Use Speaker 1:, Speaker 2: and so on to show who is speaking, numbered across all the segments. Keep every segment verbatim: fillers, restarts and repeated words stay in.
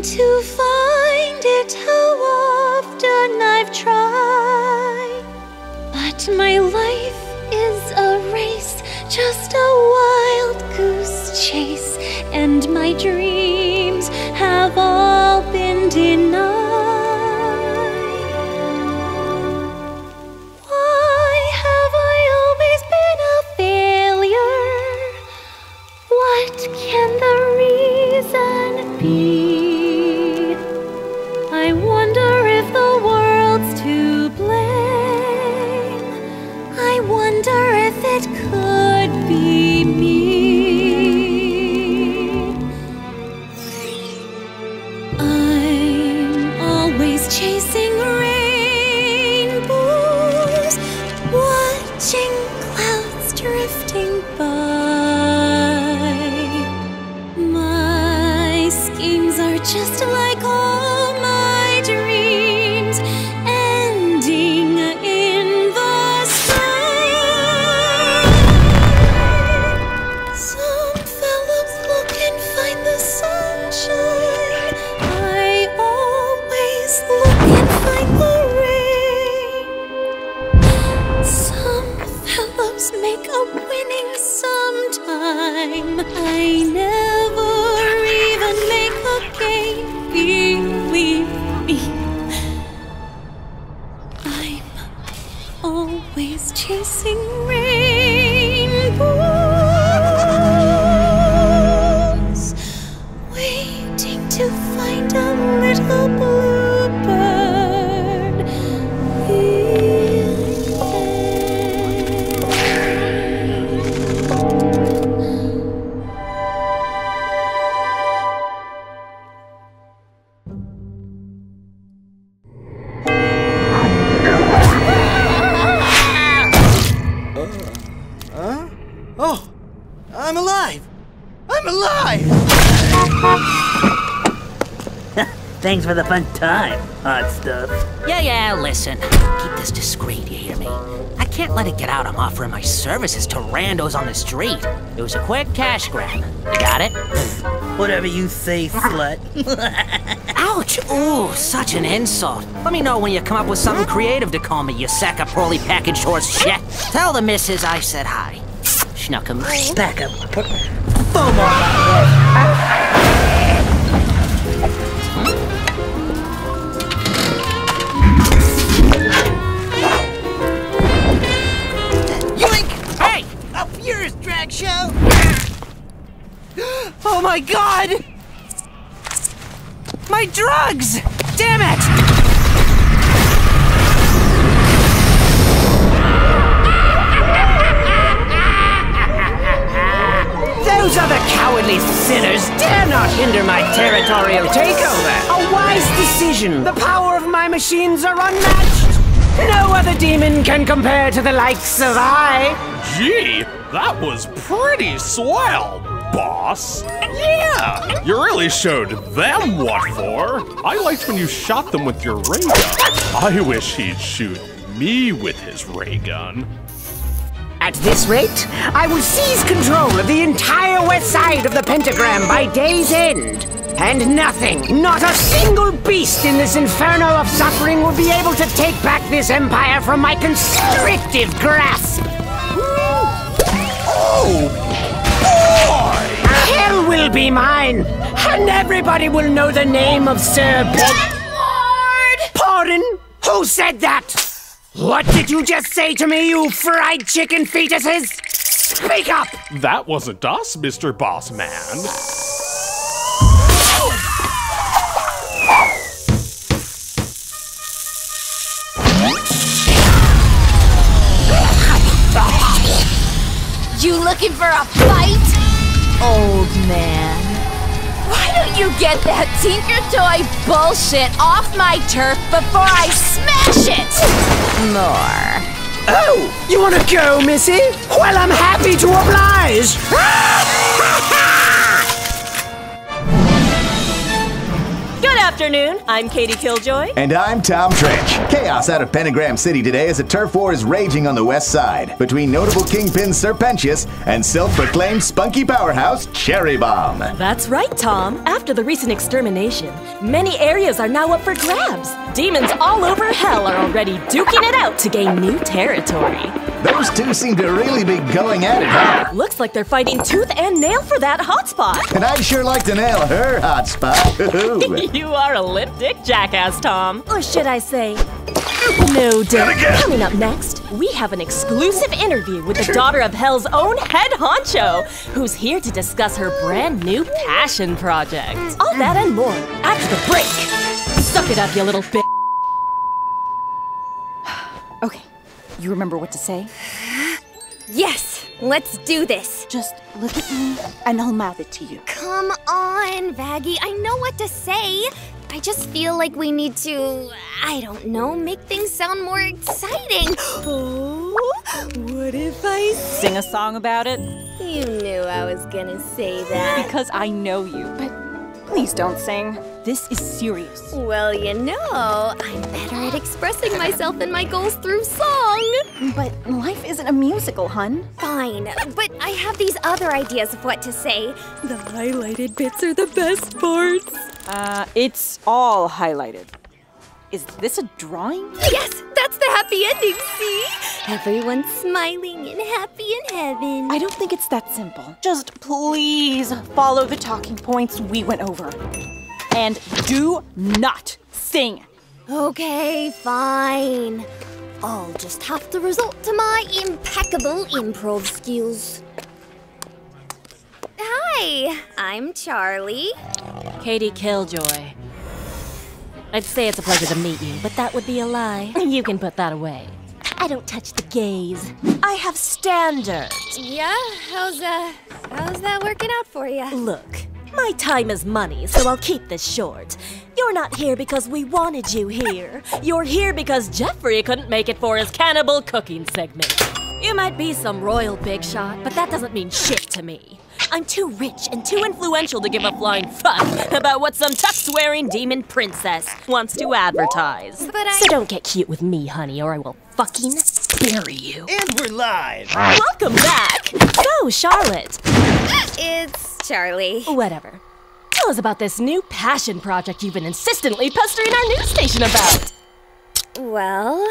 Speaker 1: to find it, how often I've tried. But my life is a race, just a wild goose chase, and my dreams have all been denied. Why have I always been a failure? What can the reason be? I wonder if the world's to blame. I wonder if it could be me. I'm always chasing rainbows, watching clouds drifting by. My schemes are just like all my dreams, ending in the sky. Some fellows look and find the sunshine. I always look and find the rain. Some fellows make a winning sometime. I never even make a game, believe me. I'm always chasing rainbows, waiting to find a little bluebird in
Speaker 2: Huh? Oh, I'm alive! I'm alive!
Speaker 3: Thanks for the fun time, hot stuff.
Speaker 4: Yeah, yeah, listen. Keep this discreet, you hear me? I can't let it get out I'm offering my services to randos on the street. It was a quick cash grab. You got it?
Speaker 3: Whatever you say, slut.
Speaker 4: Ouch! Ooh, such an insult. Let me know when you come up with something creative to call me, you sack of poorly packaged horse shit. Tell the missus I said hi. Schnuckums.
Speaker 3: Back up. Foam on my
Speaker 2: Yoink!
Speaker 4: Hey!
Speaker 2: Up yours, drag show!
Speaker 4: Oh my god! My drugs! Damn it! Those other cowardly sinners dare not hinder my territorial takeover! A wise decision! The power of my machines are unmatched! No other demon can compare to the likes of I!
Speaker 5: Gee, that was pretty swell, boss. Yeah, you really showed them what for. I liked when you shot them with your ray gun. I wish he'd shoot me with his ray gun.
Speaker 4: At this rate, I will seize control of the entire west side of the pentagram by day's end. And nothing, not a single beast in this inferno of suffering will be able to take back this empire from my constrictive grasp.
Speaker 5: Oh, boy!
Speaker 4: Hell will be mine, and everybody will know the name of Sir Pet.
Speaker 1: Lord!
Speaker 4: Pardon? Who said that? What did you just say to me, you fried chicken fetuses? Speak up!
Speaker 5: That wasn't us, Mister Boss Man.
Speaker 1: You looking for a fight? Old man. Why don't you get that Tinker Toy bullshit off my turf before I smash it? More.
Speaker 4: Oh, you wanna go, Missy? Well, I'm happy to oblige.
Speaker 1: Good
Speaker 6: afternoon. I'm Katie Killjoy.
Speaker 7: And I'm Tom Trench. Chaos out of Pentagram City today as a turf war is raging on the west side between notable kingpins Serpentius and self-proclaimed spunky powerhouse Cherry Bomb.
Speaker 6: That's right, Tom. After the recent extermination, many areas are now up for grabs. Demons all over hell are already duking it out to gain new territory.
Speaker 7: Those two seem to really be going at it, huh?
Speaker 6: Looks like they're fighting tooth and nail for that hotspot.
Speaker 7: And I'd sure like to nail her hotspot.
Speaker 6: You are a lip-dick jackass, Tom. Or should I say, no dick. Coming up next, we have an exclusive interview with the daughter of Hell's own head honcho, who's here to discuss her brand new passion project. All that and more after the break. Suck it up, you little bitch.
Speaker 8: Okay, you remember what to say?
Speaker 1: Yes, let's do this.
Speaker 8: Just look at me and I'll mouth it to you.
Speaker 1: Come on, Vaggie. I know what to say. I just feel like we need to, I don't know, make things sound more exciting. Oh, what if I
Speaker 8: Sing a song about it?
Speaker 1: You knew I was gonna say that.
Speaker 8: Because I know you. But please don't sing. This is serious.
Speaker 1: Well, you know, I'm better at expressing myself and my goals through song.
Speaker 8: But life isn't a musical, hun.
Speaker 1: Fine, but I have these other ideas of what to say. The highlighted bits are the best parts.
Speaker 8: Uh, it's all highlighted. Is this a drawing?
Speaker 1: Yes, that's the happy ending, see? Everyone's smiling and happy in heaven.
Speaker 8: I don't think it's that simple. Just please follow the talking points we went over. And do not sing.
Speaker 1: Okay, fine. I'll just have to resort to my impeccable improv skills. Hi, I'm Charlie.
Speaker 6: Katie Killjoy. I'd say it's a pleasure to meet you, but that would be a lie. You can put that away. I don't touch the gays. I have standards.
Speaker 1: Yeah, how's uh, how's that working out for you?
Speaker 6: Look, my time is money, so I'll keep this short. You're not here because we wanted you here. You're here because Jeffrey couldn't make it for his cannibal cooking segment. You might be some royal big shot, but that doesn't mean shit to me. I'm too rich and too influential to give a flying fuck about what some tux-wearing demon princess wants to advertise.
Speaker 1: But I...
Speaker 6: So don't get cute with me, honey, or I will fucking bury you.
Speaker 2: And we're live.
Speaker 6: Welcome back! So, Charlotte.
Speaker 1: It's Charlie.
Speaker 6: Whatever. Tell us about this new passion project you've been insistently pestering our news station about.
Speaker 1: Well...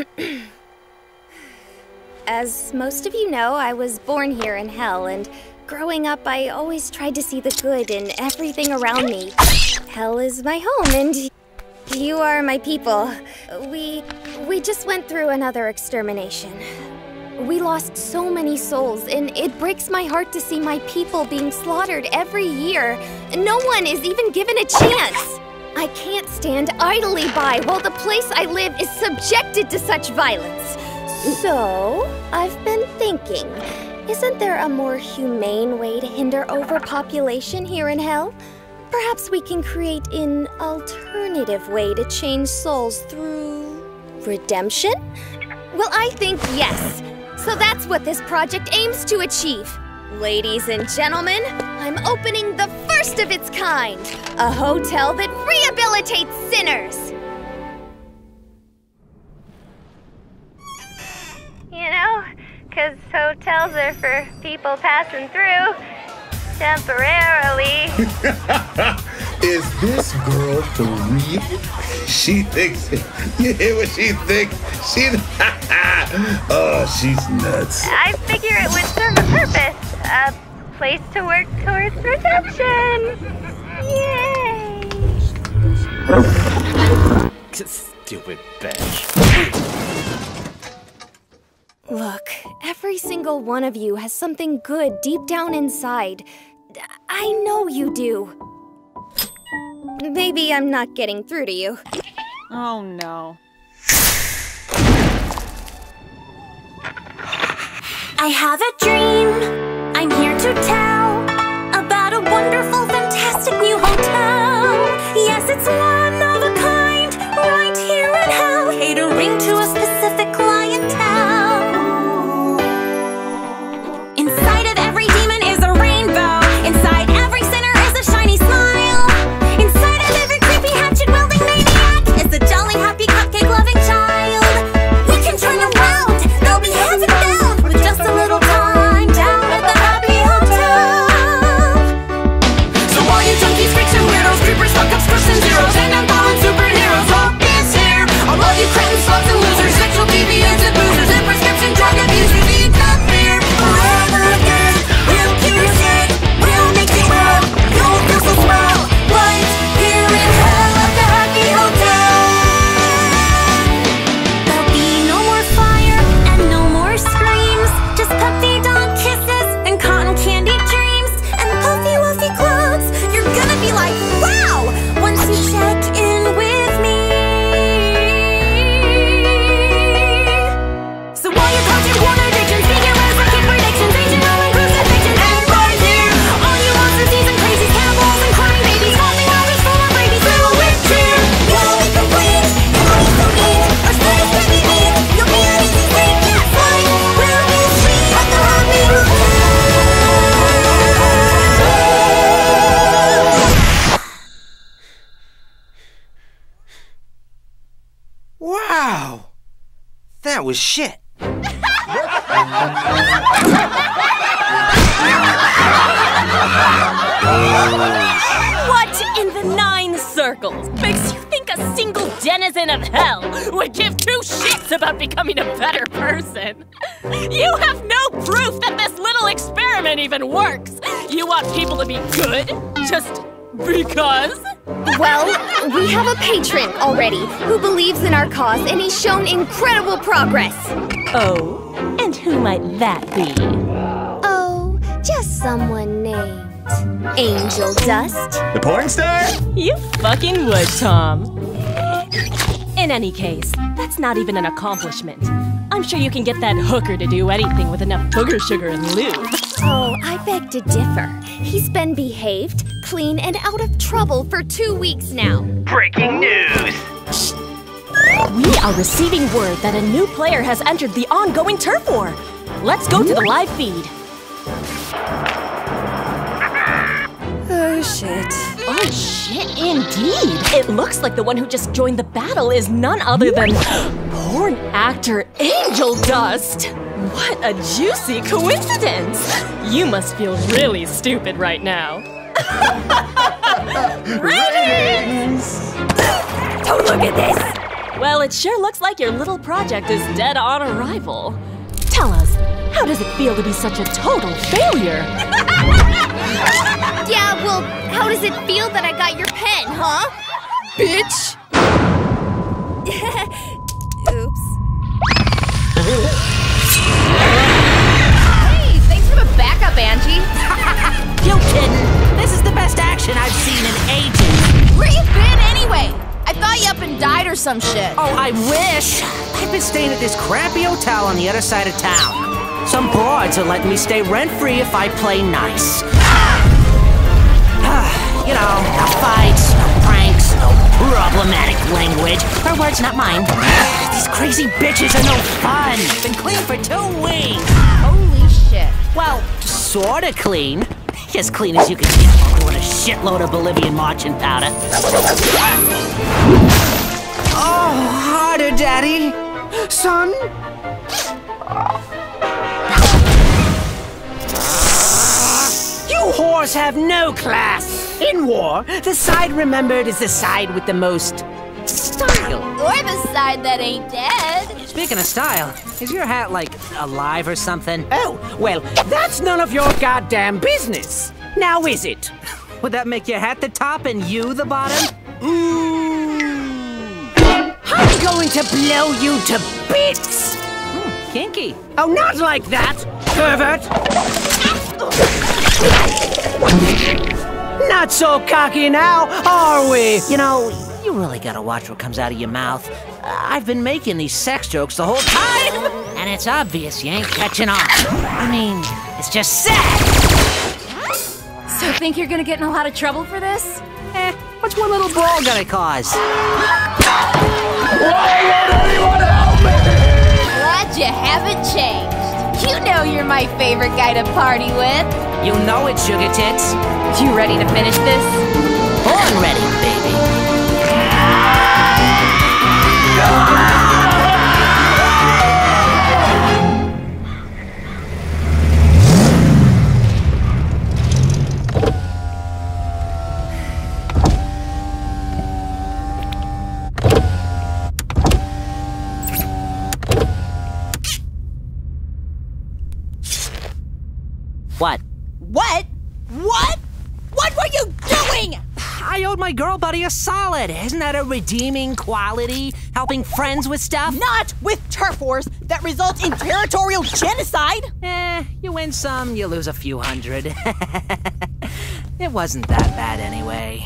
Speaker 1: as most of you know, I was born here in Hell, and growing up, I always tried to see the good in everything around me. Hell is my home, and you are my people. We... we just went through another extermination. We lost so many souls, and it breaks my heart to see my people being slaughtered every year. No one is even given a chance. I can't stand idly by while the place I live is subjected to such violence. So, I've been thinking, isn't there a more humane way to hinder overpopulation here in Hell? Perhaps we can create an alternative way to change souls through redemption? Well, I think yes. So that's what this project aims to achieve. Ladies and gentlemen, I'm opening the first of its kind, a hotel that rehabilitates sinners. You know, because hotels are for people passing through temporarily.
Speaker 9: Is this girl for real? She thinks, you hear what she thinks? She, oh, she's nuts.
Speaker 1: I figure it would serve a purpose. A place to work towards redemption. Yay!
Speaker 2: Stupid bitch.
Speaker 1: Look, every single one of you has something good deep down inside. I know you do. Maybe I'm not getting through to you.
Speaker 8: Oh no.
Speaker 1: I have a dream, I'm here to tell about a wonderful, fantastic new hotel. Yes, it's one of a kind, right here in Hell, catering to a specific clientele. Inside of every demon is a rainbow. Inside every sinner is a shiny smile. Inside of every creepy hatch
Speaker 2: That was shit.
Speaker 6: What in the nine circles makes you think a single denizen of hell would give two shits about becoming a better person? You have no proof that this little experiment even works. You want people to be good just because?
Speaker 1: Well, we have a patron already who believes in our cause, and he's shown incredible progress.
Speaker 6: Oh, and who might that be?
Speaker 1: Oh, just someone named Angel Dust.
Speaker 7: The porn star?
Speaker 6: You fucking would, Tom. In any case, that's not even an accomplishment. I'm sure you can get that hooker to do anything with enough booger sugar and lube.
Speaker 1: Oh, I beg to differ. He's been behaved, clean, and out of trouble for two weeks now.
Speaker 3: Breaking news!
Speaker 6: We are receiving word that a new player has entered the ongoing turf war. Let's go to the live feed.
Speaker 1: Oh, shit.
Speaker 6: Oh, shit, indeed. It looks like the one who just joined the battle is none other than porn actor Angel Dust. What a juicy coincidence. You must feel really stupid right now. Ratings!
Speaker 1: Don't look at this!
Speaker 6: Well, it sure looks like your little project is dead on arrival. Tell us, how does it feel to be such a total failure?
Speaker 1: Yeah, well, how does it feel that I got your pen, huh? Bitch! Oops. Hey, thanks for the backup, Angie.
Speaker 4: You kidding? This is the best action I've seen in ages.
Speaker 8: Where you been anyway? I thought you up and died or some shit.
Speaker 4: Oh, I wish. I've been staying at this crappy hotel on the other side of town. Some broads are letting me stay rent-free if I play nice. You know, no fights, no pranks, no problematic language. Her words, not mine. These crazy bitches are no fun. Been clean for two weeks.
Speaker 8: Holy shit.
Speaker 4: Well, sorta clean. As clean as you can get while doing a shitload of Bolivian marching powder. Oh, harder, Daddy. Son? You whores have no class. In war, the side remembered is the side with the most style.
Speaker 1: Or the side that ain't dead.
Speaker 4: Speaking of style, is your hat, like, alive or something? Oh, well, that's none of your goddamn business. Now is it? Would that make your hat the top and you the bottom? Ooh. I'm going to blow you to bits. Hmm, kinky. Oh, not like that, pervert. Not so cocky now, are we? You know, you really gotta watch what comes out of your mouth. Uh, I've been making these sex jokes the whole time, and it's obvious you ain't catching on. I mean, it's just sad.
Speaker 1: So think you're gonna get in a lot of trouble for this?
Speaker 4: Eh, what's one little brawl gonna cause?
Speaker 8: Glad you haven't changed. You know you're my favorite guy to party with.
Speaker 4: You know it, sugar tits.
Speaker 8: You ready to finish this?
Speaker 4: Born ready, baby. What?
Speaker 8: What? What? What were you doing?
Speaker 4: I owed my girl buddy a solid. Isn't that a redeeming quality? Helping friends with stuff?
Speaker 8: Not with turf wars that result in territorial genocide.
Speaker 4: Eh, you win some, you lose a few hundred. It wasn't that bad anyway.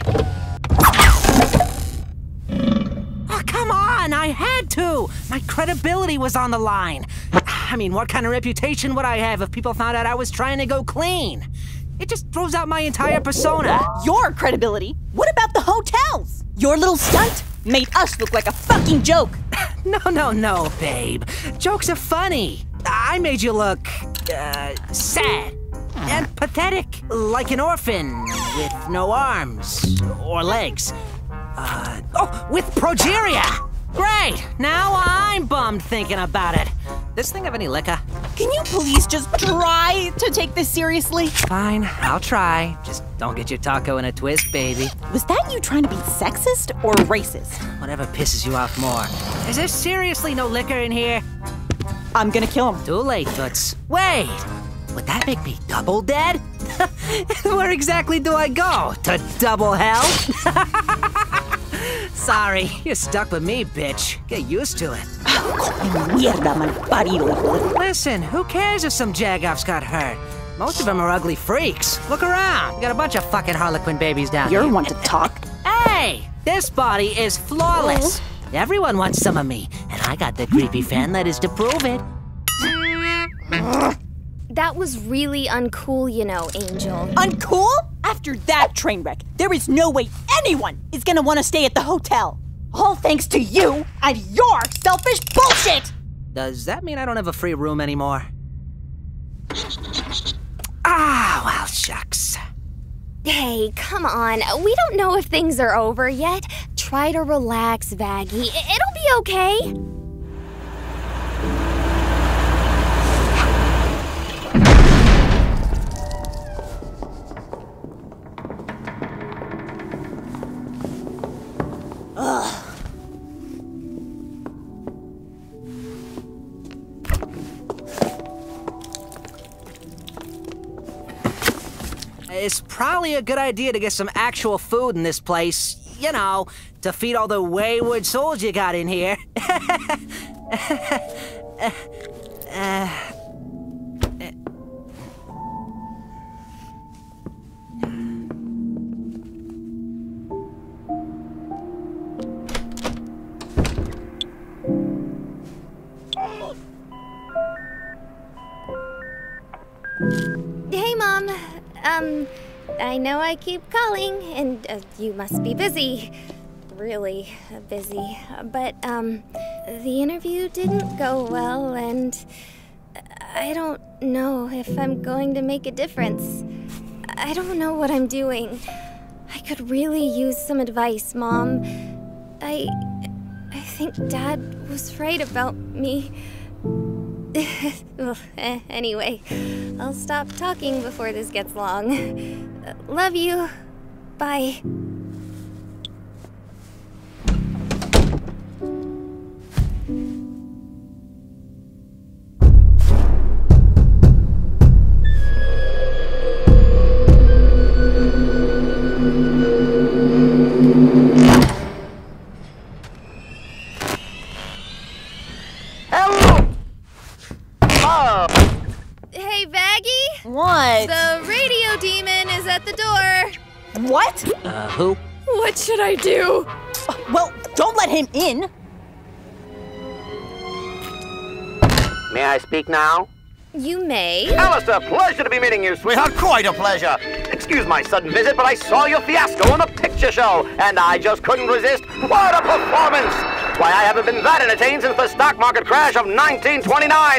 Speaker 4: Oh, come on, I had to. My credibility was on the line. I mean, what kind of reputation would I have if people found out I was trying to go clean? It just throws out my entire persona.
Speaker 8: Your credibility? What about the hotels? Your little stunt made us look like a fucking joke.
Speaker 4: No, no, no, babe. Jokes are funny. I made you look, uh, sad and pathetic. Like an orphan with no arms or legs. Uh, oh, with progeria. Great! Now I'm bummed thinking about it. This thing have any liquor?
Speaker 8: Can you please just try to take this seriously?
Speaker 4: Fine, I'll try. Just don't get your taco in a twist, baby.
Speaker 8: Was that you trying to be sexist or racist?
Speaker 4: Whatever pisses you off more. Is there seriously no liquor in here?
Speaker 8: I'm gonna kill him.
Speaker 4: Too late, Toots. Wait! Would that make me double dead? Where exactly do I go? To double hell? Sorry, you're stuck with me, bitch. Get used to it.
Speaker 8: Mierda, malparido.
Speaker 4: Listen, who cares if some jagoffs got hurt? Most of them are ugly freaks. Look around. We got a bunch of fucking Harlequin babies down
Speaker 8: You're
Speaker 4: here.
Speaker 8: one to talk.
Speaker 4: Hey! This body is flawless. Everyone wants some of me, and I got the creepy fan letters to prove it.
Speaker 1: That was really uncool, you know, Angel.
Speaker 8: Uncool? After that train wreck, there is no way anyone is gonna want to stay at the hotel. All thanks to you and your selfish bullshit!
Speaker 4: Does that mean I don't have a free room anymore? Ah, well, shucks.
Speaker 1: Hey, come on. We don't know if things are over yet. Try to relax, Vaggie. I- It'll be okay.
Speaker 8: Ugh.
Speaker 4: It's probably a good idea to get some actual food in this place. You know, to feed all the wayward souls you got in here. uh,
Speaker 1: Hey, Mom. Um, I know I keep calling, and uh, you must be busy. Really uh, busy. But, um, the interview didn't go well, and I don't know if I'm going to make a difference. I don't know what I'm doing. I could really use some advice, Mom. I... I think Dad was right about me. Well, eh, anyway, I'll stop talking before this gets long. Uh, love you. Bye. Hey, Vaggie?
Speaker 8: What?
Speaker 1: The radio demon is at the door.
Speaker 8: What?
Speaker 4: uh, who?
Speaker 1: What should I do?
Speaker 8: Uh, well, don't let him in.
Speaker 10: May I speak now?
Speaker 1: You may.
Speaker 10: Alistair, pleasure to be meeting you, sweetheart. Quite a pleasure. Excuse my sudden visit, but I saw your fiasco in the picture show, and I just couldn't resist. What a performance! Why, I haven't been that entertained since the stock market crash of nineteen twenty-nine.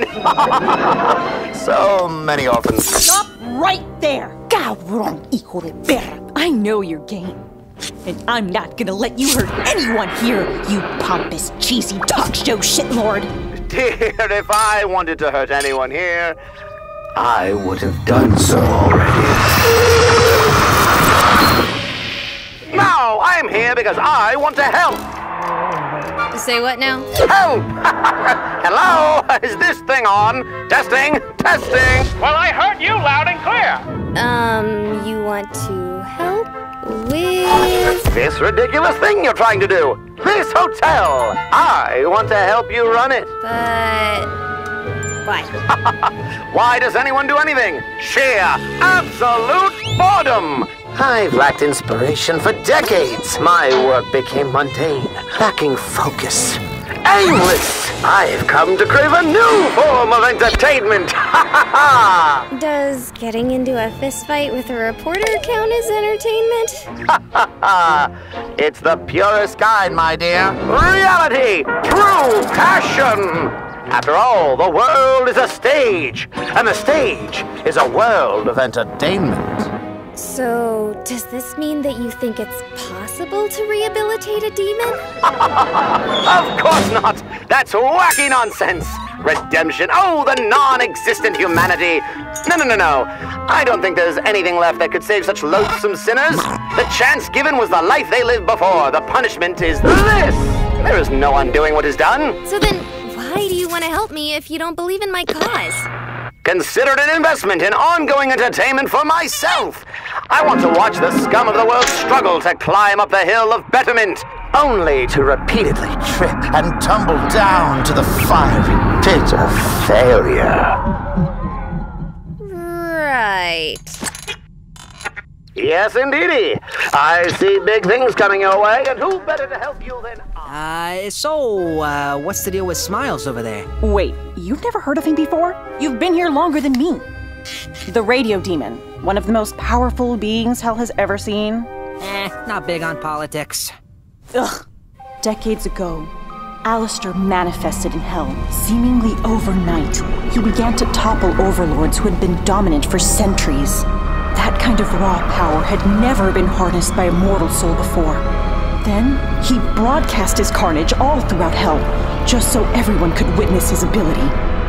Speaker 10: So many orphans.
Speaker 8: Stop right there. Cabrón, hijo de perra. I know your game. And I'm not gonna let you hurt anyone here, you pompous, cheesy talk show shitlord.
Speaker 10: Dear, if I wanted to hurt anyone here, I would have done so already. Now, I am here because I want to help.
Speaker 1: Say what now?
Speaker 10: Help! Hello? Is this thing on? Testing? Testing!
Speaker 11: Well, I heard you loud and clear.
Speaker 1: Um, you want to help with...
Speaker 10: This ridiculous thing you're trying to do. This hotel. I want to help you run it.
Speaker 1: But... why?
Speaker 10: Why does anyone do anything? Sheer, absolute boredom. I've lacked inspiration for decades. My work became mundane, lacking focus, aimless. I've come to crave a new form of entertainment.
Speaker 1: Does getting into a fistfight with a reporter count as entertainment?
Speaker 10: It's the purest kind, my dear. Reality, true passion. After all, the world is a stage, and the stage is a world of entertainment.
Speaker 1: So, does this mean that you think it's possible to rehabilitate a demon?
Speaker 10: Of course not! That's wacky nonsense! Redemption, oh, the non-existent humanity! No, no, no, no. I don't think there's anything left that could save such loathsome sinners. The chance given was the life they lived before. The punishment is this! There is no undoing what is done.
Speaker 1: So then, why do you want to help me if you don't believe in my cause?
Speaker 10: Consider it an investment in ongoing entertainment for myself. I want to watch the scum of the world struggle to climb up the hill of betterment, only to repeatedly trip and tumble down to the fiery pit of failure.
Speaker 1: Right.
Speaker 10: Yes, indeedy. I see big things coming your way, and who better to help you than I?
Speaker 4: Uh, so, uh, what's the deal with Smiles over there?
Speaker 8: Wait, you've never heard of him before? You've been here longer than me. The Radio Demon, one of the most powerful beings hell has ever seen.
Speaker 4: Eh, not big on politics.
Speaker 8: Ugh. Decades ago, Alistair manifested in hell. Seemingly overnight, he began to topple overlords who had been dominant for centuries. That kind of raw power had never been harnessed by a mortal soul before. Then, he broadcast his carnage all throughout hell, just so everyone could witness his ability.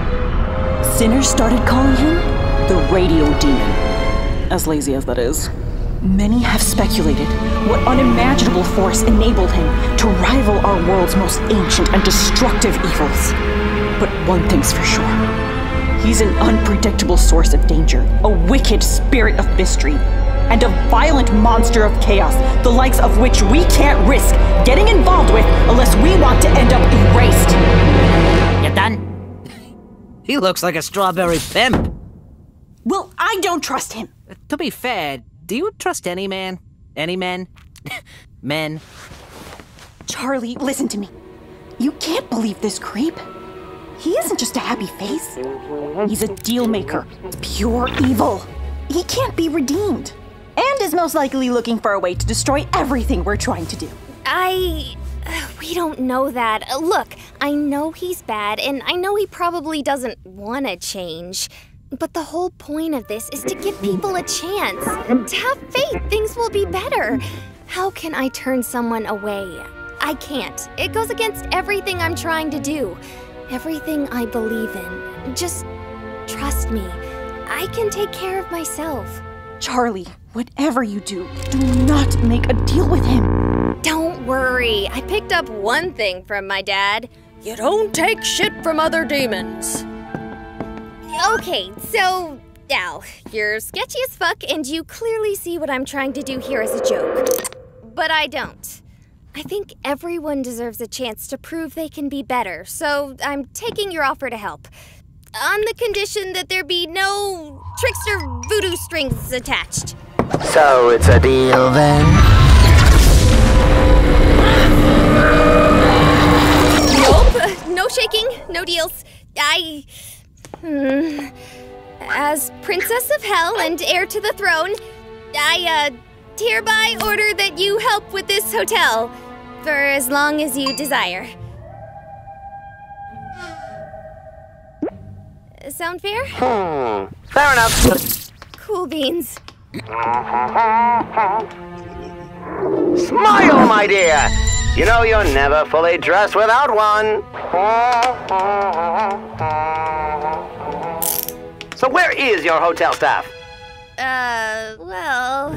Speaker 8: Sinners started calling him the Radio Demon. As lazy as that is. Many have speculated what unimaginable force enabled him to rival our world's most ancient and destructive evils. But one thing's for sure. He's an unpredictable source of danger, a wicked spirit of mystery, and a violent monster of chaos, the likes of which we can't risk getting involved with unless we want to end up erased.
Speaker 4: You done? He looks like a strawberry pimp.
Speaker 8: Well, I don't trust him.
Speaker 4: To be fair, do you trust any man? Any men? Men?
Speaker 8: Charlie, listen to me. You can't believe this creep. He isn't just a happy face. He's a deal maker. Pure evil. He can't be redeemed. And is most likely looking for a way to destroy everything we're trying to do.
Speaker 1: I... We don't know that. Look, I know he's bad, and I know he probably doesn't want to change. But the whole point of this is to give people a chance. To have faith things will be better. How can I turn someone away? I can't. It goes against everything I'm trying to do. Everything I believe in. Just trust me. I can take care of myself.
Speaker 8: Charlie, whatever you do, do not make a deal with him.
Speaker 1: Don't worry. I picked up one thing from my dad. You don't take shit from other demons. Okay, so now, you're sketchy as fuck and you clearly see what I'm trying to do here as a joke. But I don't. I think everyone deserves a chance to prove they can be better, so I'm taking your offer to help. On the condition that there be no trickster voodoo strings attached.
Speaker 10: So it's a deal then?
Speaker 1: Nope, no shaking, no deals. I... Hmm, as Princess of Hell and heir to the throne, I, uh, hereby order that you help with this hotel. For as long as you desire. Sound fair?
Speaker 10: Hmm, fair enough.
Speaker 1: Cool beans.
Speaker 10: Smile, my dear! You know you're never fully dressed without one. So where is your hotel staff?
Speaker 1: Uh, well...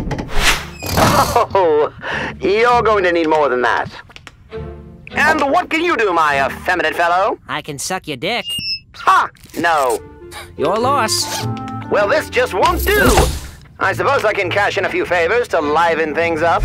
Speaker 10: Oh, you're going to need more than that. And what can you do, my effeminate fellow?
Speaker 4: I can suck your dick.
Speaker 10: Ha! No.
Speaker 4: Your loss.
Speaker 10: Well, this just won't do. I suppose I can cash in a few favors to liven things up.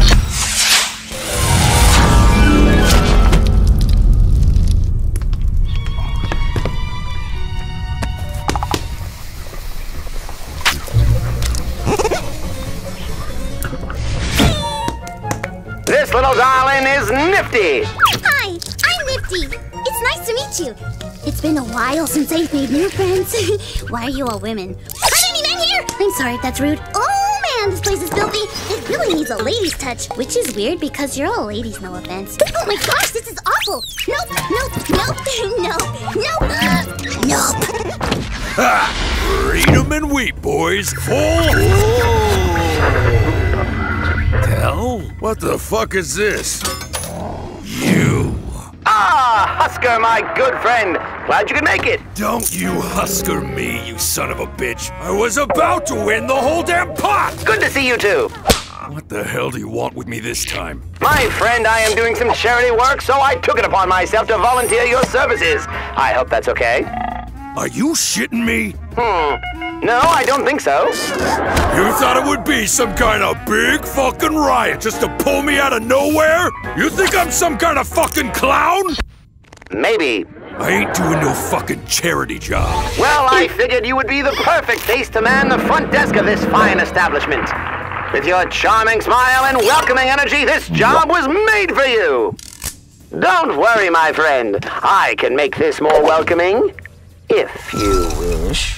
Speaker 10: This little darling is nifty.
Speaker 12: Hi, I'm Nifty. It's nice to meet you. It's been a while since I've made new friends. Why are you all women? Are there any men here? I'm sorry if that's rude. Oh man, this place is filthy. It really needs a lady's touch, which is weird because you're all ladies, no offense. Oh my gosh, this is awful. Nope, nope, nope, nope, nope, nope.
Speaker 13: Ha! Freedom and wheat, boys. Full. Hell? What the fuck is this? You.
Speaker 10: Ah, Husker, my good friend. Glad you could make it.
Speaker 13: Don't you Husker me, you son of a bitch. I was about to win the whole damn pot.
Speaker 10: Good to see you too.
Speaker 13: What the hell do you want with me this time?
Speaker 10: My friend, I am doing some charity work, so I took it upon myself to volunteer your services. I hope that's okay.
Speaker 13: Are you shitting me?
Speaker 10: Hmm. No, I don't think so.
Speaker 13: You thought it would be some kind of big fucking riot just to pull me out of nowhere? You think I'm some kind of fucking clown?
Speaker 10: Maybe.
Speaker 13: I ain't doing no fucking charity job.
Speaker 10: Well, I figured you would be the perfect face to man the front desk of this fine establishment. With your charming smile and welcoming energy, this job was made for you. Don't worry, my friend. I can make this more welcoming, if you wish.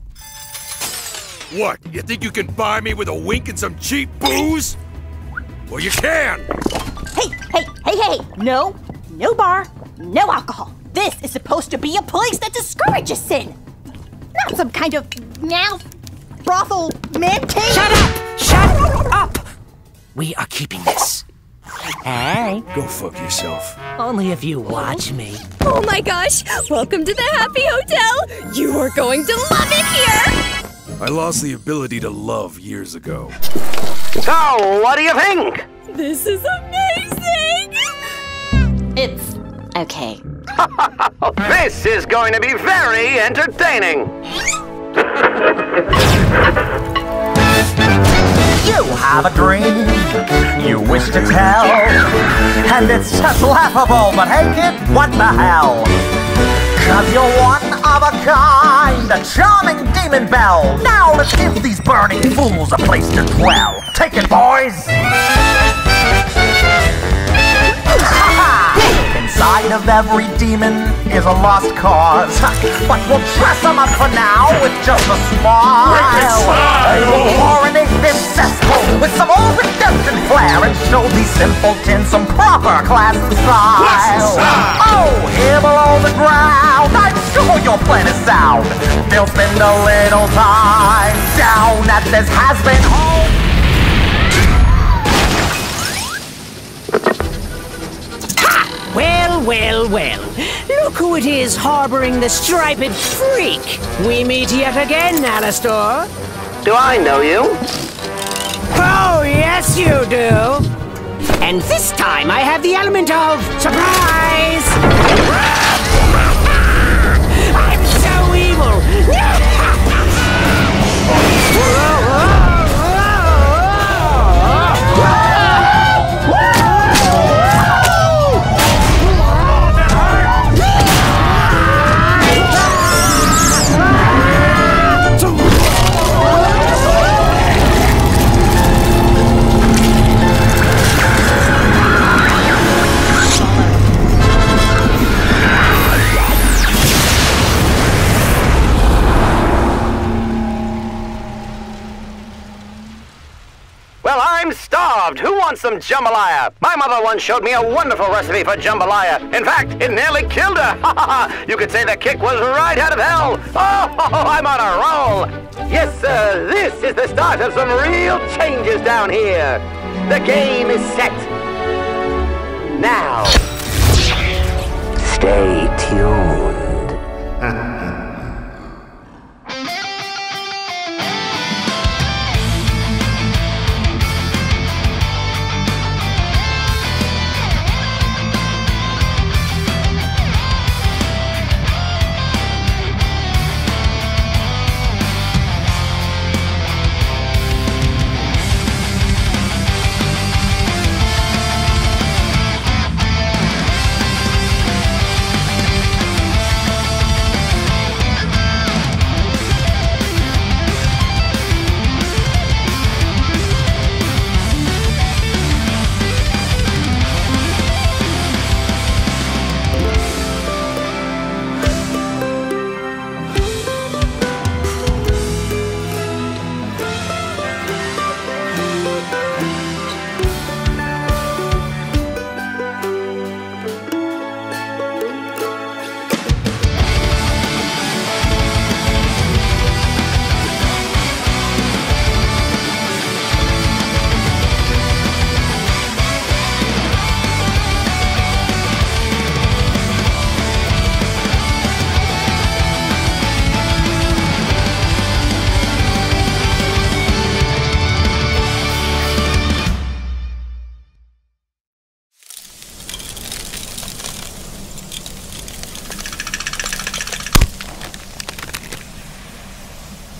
Speaker 13: What? You think you can buy me with a wink and some cheap booze? Well, you can!
Speaker 8: Hey, hey, hey, hey! No, no bar, no alcohol. This is supposed to be a place that discourages sin. Not some kind of now brothel man cave.
Speaker 4: Shut up! Shut up! We are keeping this.
Speaker 3: Hey.
Speaker 13: Go fuck yourself.
Speaker 3: Only if you watch me.
Speaker 14: Oh my gosh! Welcome to the Happy Hotel! You are going to love it here!
Speaker 13: I lost the ability to love years ago.
Speaker 10: So, what do you think?
Speaker 14: This is amazing!
Speaker 8: It's okay.
Speaker 10: This is going to be very entertaining.
Speaker 15: You have a dream you wish to tell, and it's just laughable, but hey kid, what the hell? Cause you're one of a kind, a charming demon belle. Now let's give these burning fools a place to dwell. Take it, boys! Inside of every demon is a lost cause, but we'll dress them up for now with just a smile. They will coronate them cesspool with some old redemption flair and show these simpletons some proper class and style. Oh, here below the ground, I'm sure your plan is sound. They'll spend a little time down at this has-been home.
Speaker 4: Well, well, well. Look who it is harboring the striped freak. We meet yet again, Alastor.
Speaker 10: Do I know you?
Speaker 4: Oh, yes, you do. And this time I have the element of surprise. I'm so evil.
Speaker 10: Well, I'm starved. Who wants some jambalaya? My mother once showed me a wonderful recipe for jambalaya. In fact, it nearly killed her. You could say the kick was right out of hell. Oh, I'm on a roll. Yes, sir, this is the start of some real changes down here. The game is set. Now, stay tuned.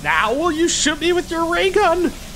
Speaker 5: Now will you shoot me with your ray gun?